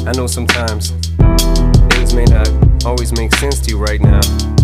I know sometimes things may not always make sense to you right now,